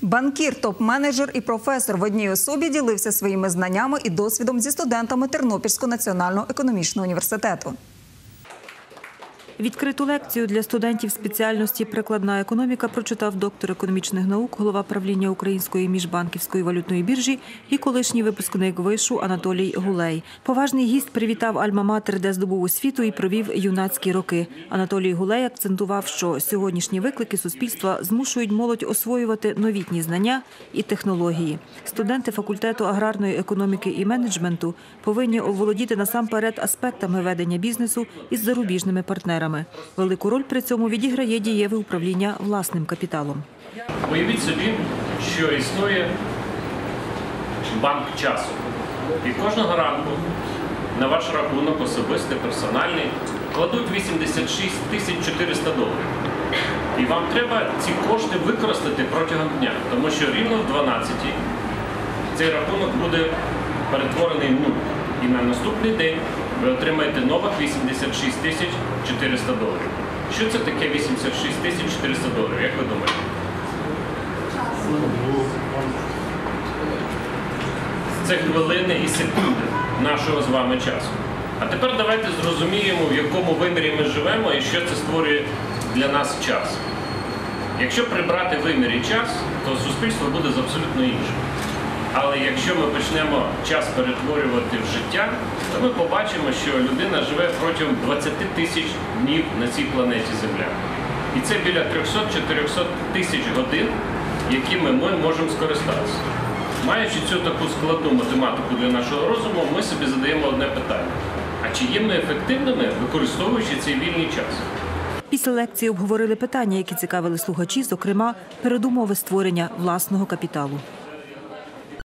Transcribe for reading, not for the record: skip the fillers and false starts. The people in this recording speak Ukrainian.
Банкір, топ-менеджер і професор в одній особі ділився своїми знаннями і досвідом зі студентами Тернопільського національного економічного університету. Відкриту лекцію для студентів спеціальності «Прикладна економіка» прочитав доктор економічних наук, голова правління Української міжбанківської валютної біржі і колишній випускник вишу Анатолій Гулей. Поважний гість привітав альма-матер, де здобув освіту і провів юнацькі роки. Анатолій Гулей акцентував, що сьогоднішні виклики суспільства змушують молодь освоювати новітні знання і технології. Студенти факультету аграрної економіки і менеджменту повинні оволодіти насамперед аспектами ведення бізнесу із зарубіжними партнерами. Велику роль при цьому відіграє дієве управління власним капіталом. Уявіть собі, що існує банк часу. І кожного ранку на ваш рахунок особистий, персональний, кладуть 86 400 доларів. І вам треба ці кошти використати протягом дня, тому що рівно в 12-й цей рахунок буде перетворений в нуль. І на наступний день ви отримаєте нових 86 400 доларів. Що це таке 86 400 доларів, як ви думаєте? Це хвилини і секунди нашого з вами часу. А тепер давайте зрозуміємо, в якому вимірі ми живемо і що це створює для нас час. Якщо прибрати вимір і час, то суспільство буде абсолютно іншим. Але якщо ми почнемо час перетворювати в життя, то ми побачимо, що людина живе протягом 20 тисяч днів на цій планеті Земля. І це біля 300-400 тисяч годин, якими ми можемо скористатися. Маючи цю таку складну математику для нашого розуму, ми собі задаємо одне питання. А чи є ми ефективними, використовуючи цей вільний час? Після лекції обговорили питання, які цікавили слухачі, зокрема, передумови створення власного капіталу.